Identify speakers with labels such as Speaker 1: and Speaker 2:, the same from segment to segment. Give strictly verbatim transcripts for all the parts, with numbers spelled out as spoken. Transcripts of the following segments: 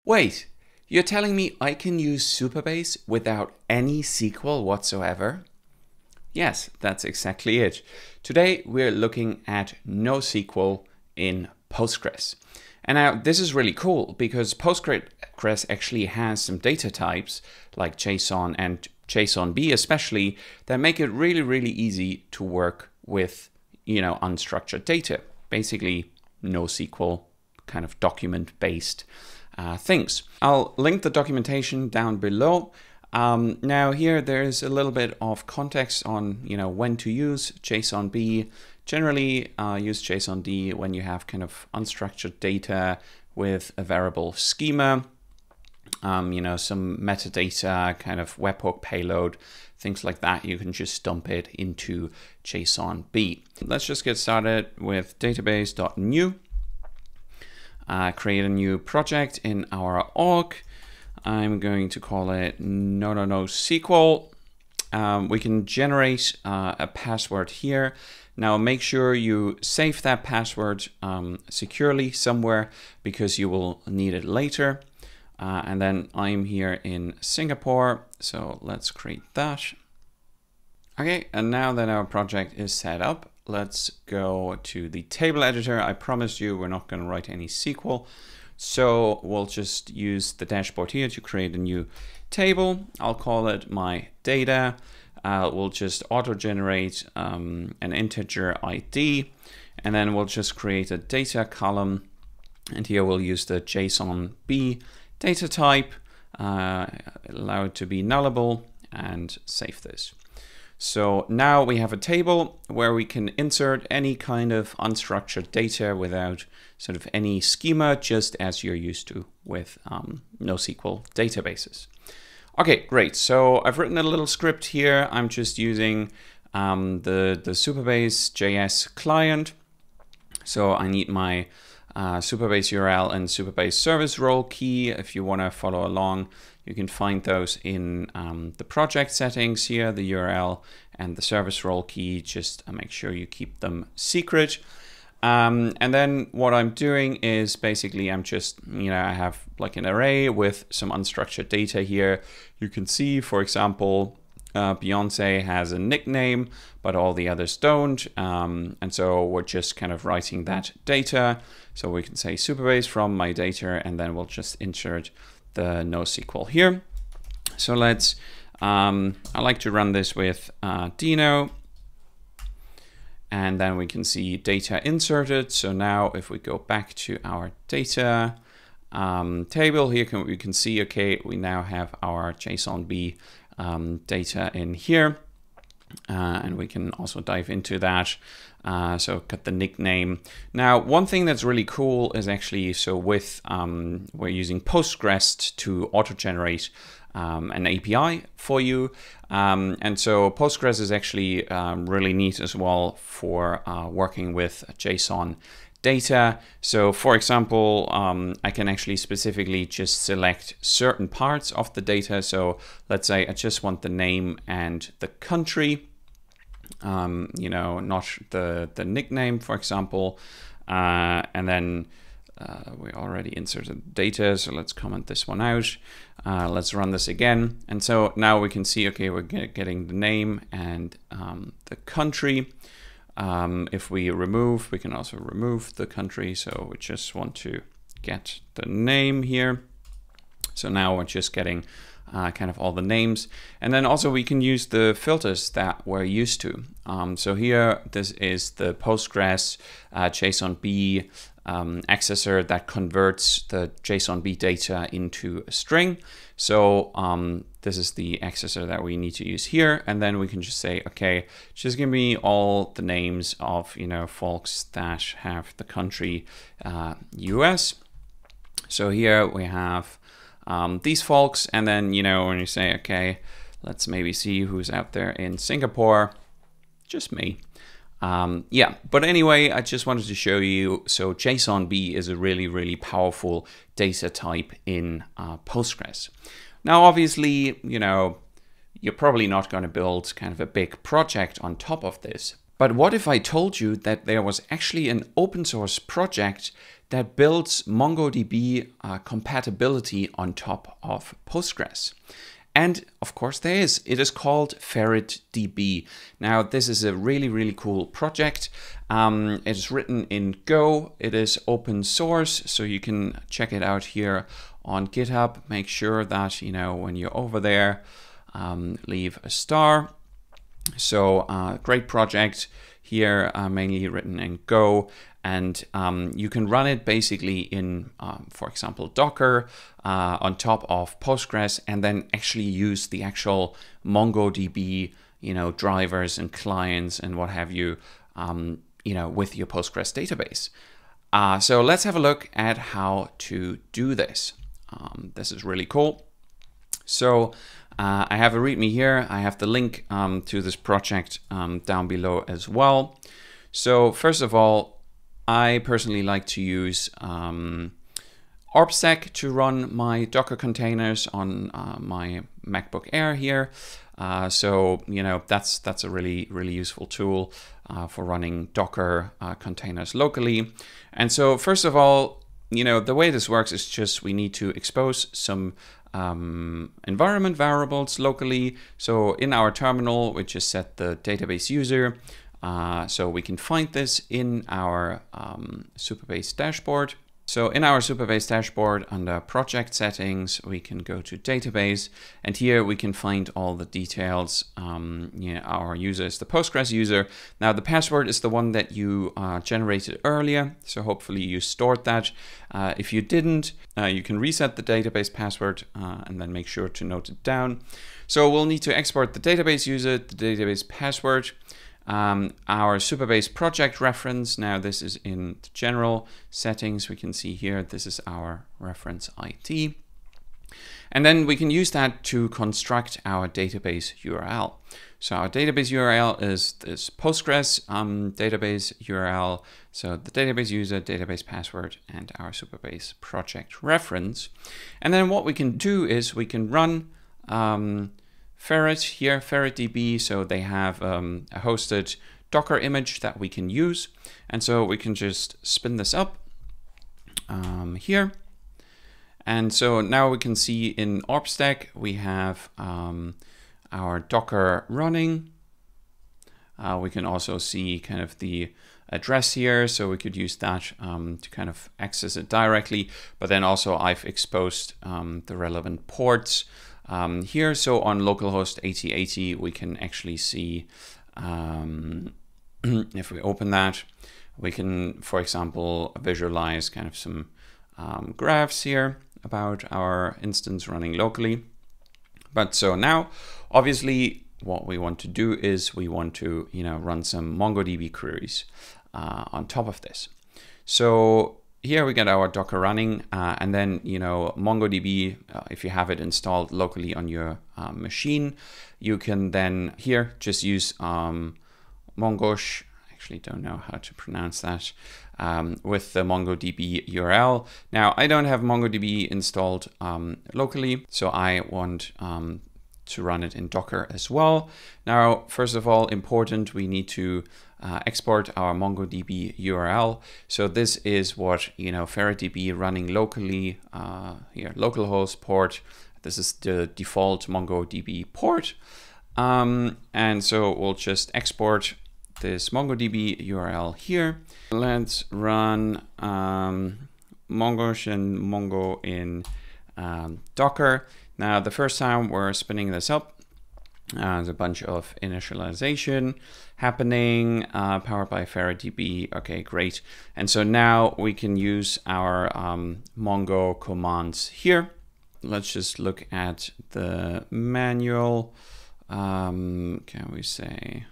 Speaker 1: Wait, you're telling me I can use Supabase without any S Q L whatsoever? Yes, that's exactly it. Today we're looking at NoSQL in Postgres. And now this is really cool because Postgres actually has some data types like JSON and JSonb especially that make it really, really easy to work with, you know, unstructured data. Basically NoSQL kind of document-based uh, things. I'll link the documentation down below. Um, now here there's a little bit of context on, you know, when to use JSonb. Generally uh, use JSonb when you have kind of unstructured data with a variable schema, um, you know, some metadata, kind of webhook payload, things like that. You can just dump it into JSonb. Let's just get started with database dot new. Uh, create a new project in our org. I'm going to call it no no no S Q L. Um, we can generate uh, a password here. Now make sure you save that password um, securely somewhere because you will need it later. Uh, and then I'm here in Singapore, so let's create that. Okay, and now that our project is set up, let's go to the table editor. I promised you we're not going to write any S Q L. So we'll just use the dashboard here to create a new table. I'll call it my data. Uh, we'll just auto-generate um, an integer I D, and then we'll just create a data column. And here we'll use the JSonb data type, uh, allow it to be nullable, and save this. So now we have a table where we can insert any kind of unstructured data without sort of any schema, just as you're used to with um, NoSQL databases. Okay, great. So I've written a little script here. I'm just using um, the, the supabase-js client. So I need my uh, Supabase U R L and Supabase service role key. If you want to follow along, you can find those in um, the project settings here, the U R L and the service role key. Just uh, make sure you keep them secret. Um, and then what I'm doing is basically I'm just, you know, I have like an array with some unstructured data here. You can see, for example, uh, Beyonce has a nickname, but all the others don't. Um, and so we're just kind of writing that data. So we can say Supabase from my data, and then we'll just insert the NoSQL here. So let's, um, I like to run this with uh, Dino. And then we can see data inserted. So now if we go back to our data um, table here, can, we can see, okay, we now have our JSonb um, data in here. Uh, and we can also dive into that. Uh, so got the nickname. Now, one thing that's really cool is actually, so with, um, we're using Postgres to auto-generate um, an A P I for you. Um, and so Postgres is actually um, really neat as well for uh, working with JSON data. So for example, um, I can actually specifically just select certain parts of the data. So let's say I just want the name and the country, um, you know, not the, the nickname, for example. Uh, and then uh, we already inserted data. So let's comment this one out. Uh, let's run this again. And so now we can see, okay, we're get, getting the name and um, the country. Um, if we remove, we can also remove the country. So we just want to get the name here. So now we're just getting uh, kind of all the names. And then also we can use the filters that we're used to. Um, so here, this is the Postgres uh, JSonb um, accessor that converts the JSonb data into a string. So um, this is the accessor that we need to use here. And then we can just say, okay, just give me all the names of, you know, folks that have the country uh, U S. So here we have um, these folks. And then, you know, when you say, okay, let's maybe see who's out there in Singapore, just me. Um, yeah, but anyway, I just wanted to show you, so JSonb is a really, really powerful data type in uh, Postgres. Now, obviously, you know, you're probably not going to build kind of a big project on top of this. But what if I told you that there was actually an open source project that builds MongoDB uh, compatibility on top of Postgres. And of course there is. It is called FerretDB. Now this is a really, really cool project. Um, it is written in Go. It is open source, so you can check it out here on GitHub. Make sure that, you know, when you're over there, um, leave a star. So uh, great project here, uh, mainly written in Go. And um, you can run it basically in, um, for example, Docker uh, on top of Postgres, and then actually use the actual MongoDB, you know, drivers and clients and what have you, um, you know, with your Postgres database. Uh, so let's have a look at how to do this. Um, this is really cool. So uh, I have a README here. I have the link um, to this project um, down below as well. So first of all, I personally like to use um, Orbstack to run my Docker containers on uh, my MacBook Air here. Uh, so, you know, that's that's a really, really useful tool uh, for running Docker uh, containers locally. And so first of all, you know, the way this works is just we need to expose some um, environment variables locally. So in our terminal, we just set the database user. Uh, so we can find this in our um, Supabase dashboard. So in our Supabase dashboard, under project settings, we can go to database, and here we can find all the details. Um, yeah, our user is the Postgres user. Now the password is the one that you uh, generated earlier, so hopefully you stored that. Uh, if you didn't, uh, you can reset the database password uh, and then make sure to note it down. So we'll need to export the database user, the database password, Um, our Supabase project reference. Now this is in the general settings. We can see here, this is our reference I D. And then we can use that to construct our database U R L. So our database U R L is this Postgres um, database U R L. So the database user, database password, and our Supabase project reference. And then what we can do is we can run um, Ferret here, FerretDB, so they have um, a hosted Docker image that we can use. And so we can just spin this up um, here. And so now we can see in Orbstack, we have um, our Docker running. Uh, we can also see kind of the address here, so we could use that um, to kind of access it directly. But then also I've exposed um, the relevant ports Um, here. So on localhost eighty eighty, we can actually see, um, if we open that, we can, for example, visualize kind of some um, graphs here about our instance running locally. But so now, obviously, what we want to do is we want to, you know, run some MongoDB queries uh, on top of this. So here we get our Docker running, uh, and then, you know, MongoDB, uh, if you have it installed locally on your uh, machine, you can then here just use um, Mongosh, I actually don't know how to pronounce that, um, with the MongoDB U R L. Now, I don't have MongoDB installed um, locally, so I want um, to run it in Docker as well. Now, first of all, important, we need to Uh, export our MongoDB U R L. So this is what, you know, FerretDB running locally uh, here, localhost port. This is the default MongoDB port. Um, and so we'll just export this MongoDB U R L here. Let's run um, Mongosh and Mongo in um, Docker. Now, the first time we're spinning this up, Uh, there's a bunch of initialization happening, uh, powered by FerretDB. Okay, great. And so now we can use our um, Mongo commands here. Let's just look at the manual. Um, can we say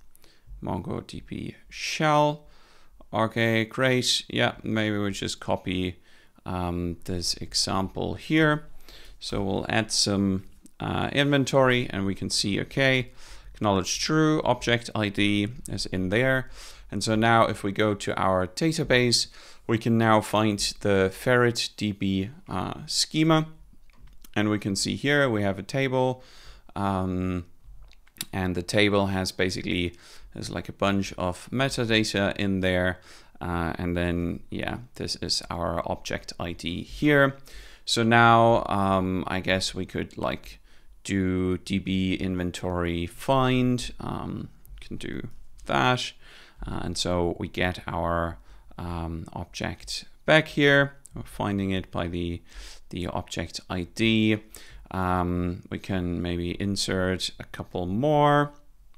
Speaker 1: MongoDB shell? Okay, great. Yeah, maybe we just copy um, this example here. So we'll add some Uh, inventory, and we can see, okay, acknowledge true, object I D is in there. And so now if we go to our database, we can now find the FerretDB uh, schema, and we can see here we have a table, um, and the table has basically, there's like a bunch of metadata in there. Uh, and then, yeah, this is our object I D here. So now um, I guess we could like do db inventory find, um, can do that. Uh, and so we get our um, object back here. We're finding it by the, the object I D. Um, we can maybe insert a couple more.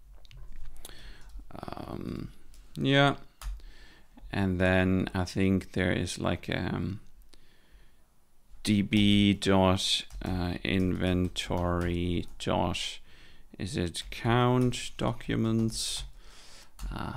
Speaker 1: Um, yeah. And then I think there is like um, db dot uh, inventory dot, is it count documents? Uh,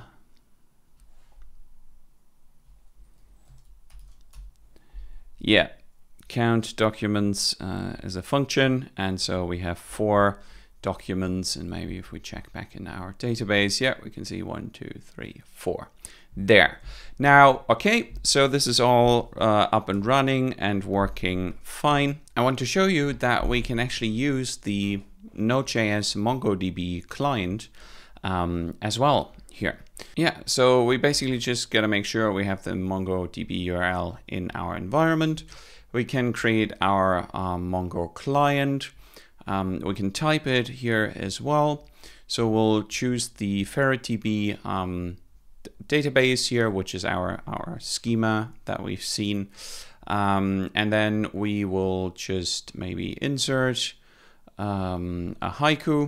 Speaker 1: yeah, count documents uh, is a function, and so we have four documents, and maybe if we check back in our database, yeah, we can see one, two, three, four. There. Now, okay, so this is all uh, up and running and working fine. I want to show you that we can actually use the Node.js MongoDB client um, as well here. Yeah, so we basically just gotta make sure we have the MongoDB U R L in our environment. We can create our um, MongoClient. Um, we can type it here as well. So we'll choose the FerretDB um, database here, which is our, our schema that we've seen. Um, and then we will just maybe insert um, a haiku.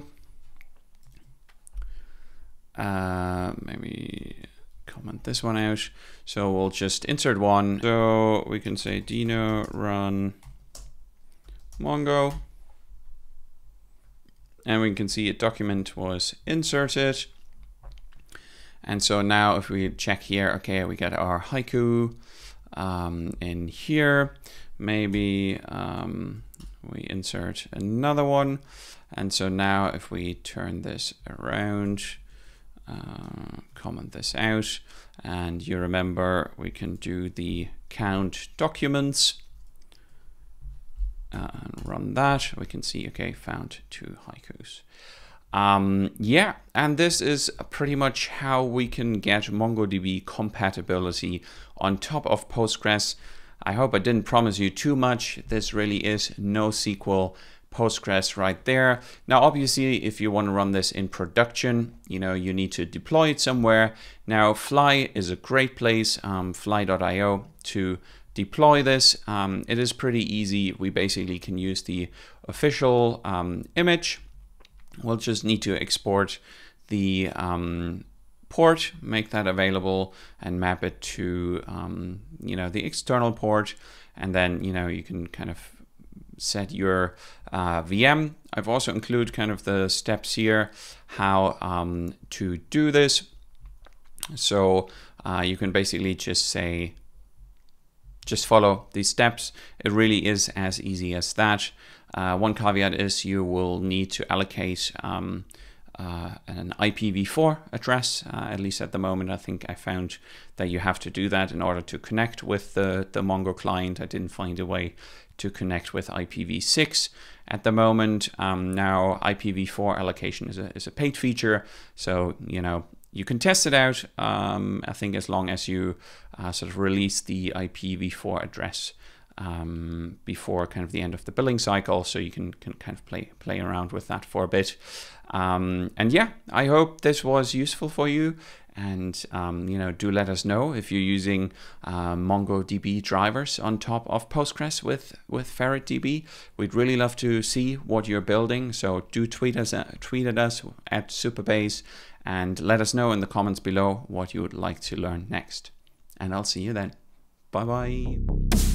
Speaker 1: Uh, maybe comment this one out. So we'll just insert one. So we can say dino run mongo. And we can see a document was inserted. And so now if we check here, okay, we got our haiku um, in here. Maybe um, we insert another one. And so now if we turn this around, uh, comment this out, and you remember we can do the count documents uh, and run that. We can see, okay, found two haikus. Um, yeah, and this is pretty much how we can get MongoDB compatibility on top of Postgres. I hope I didn't promise you too much. This really is NoSQL Postgres right there. Now, obviously, if you want to run this in production, you know, you need to deploy it somewhere. Now, Fly is a great place, um, fly dot i o, to deploy this. Um, it is pretty easy. We basically can use the official um, image. We'll just need to export the um, port, make that available, and map it to um, you know, the external port, and then you know you can kind of set your uh, V M. I've also included kind of the steps here how um, to do this. So uh, you can basically just say, just follow these steps. It really is as easy as that. Uh, one caveat is you will need to allocate um, uh, an I P v four address. Uh, at least at the moment, I think I found that you have to do that in order to connect with the, the MongoClient. I didn't find a way to connect with I P v six at the moment. Um, now, I P v four allocation is a, is a paid feature. So, you know, you can test it out, um, I think, as long as you uh, sort of release the I P v four address um, before kind of the end of the billing cycle, so you can, can kind of play play around with that for a bit. Um, and yeah, I hope this was useful for you. And um, you know, do let us know if you're using uh, MongoDB drivers on top of Postgres with with FerretDB. We'd really love to see what you're building. So do tweet us at, tweet at us at supabase, and let us know in the comments below what you would like to learn next. And I'll see you then. Bye bye.